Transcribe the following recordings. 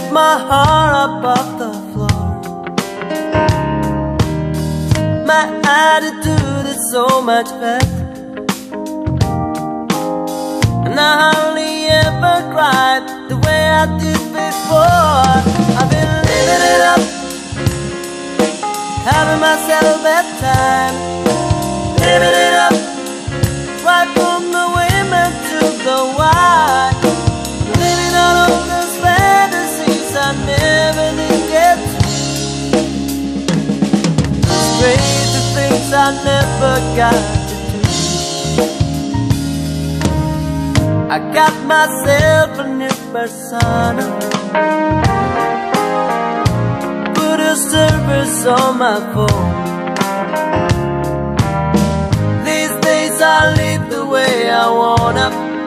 lift my heart up off the floor. My attitude is so much better, and I hardly ever cried the way I did before. I've been living it up, having myself a bedtime, living it up, right from the women to the wine, living all of those fantasies I never did get to. Crazy things I never got to do. I got myself a new persona, put a service on my phone. These days I live the way I wanna,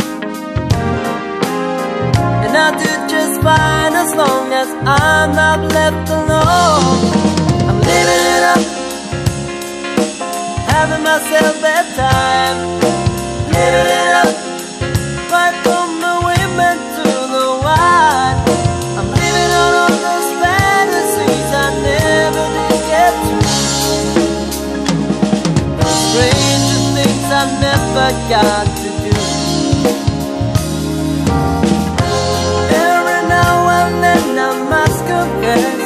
and I do just fine as long as I'm not left alone. I'm living it up, having myself bedtime, living it up, right from the women to the wine. I'm living on all those fantasies I never did get to. Those stranger things I never got to do. Every now and then I must confess,